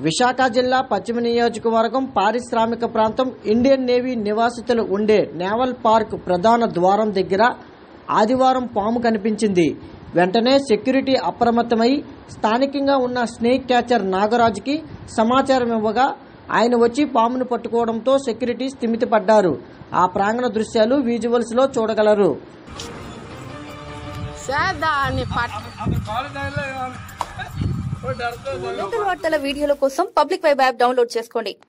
విశాఖ జిల్లా పశ్చిమ నియోజకవర్గం పారిశ్రామిక ప్రాంతం ఇండియన్ నేవీ నివాసితులు ఉండే నేవల్ పార్క్ ప్రధాన ద్వారం దగ్గర ఆదివారం పాము కనిపించింది. వెంటనే సెక్యూరిటీ అప్రమత్తమై స్థానికంగా ఉన్న స్నేక్ క్యాచర్ నాగరాజుకి సమాచారం ఇవ్వగా ఆయన వచ్చి పామును పట్టుకోవడంతో సెక్యూరిటీ స్థిమితపడ్డారు. ఆ ప్రాంగణ దృశ్యాలు విజువల్స్ లో చూడగలరు. వార్తల వీడియోల కోసం పబ్లిక్ వెబ్ యాప్ డౌన్లోడ్ చేసుకోండి.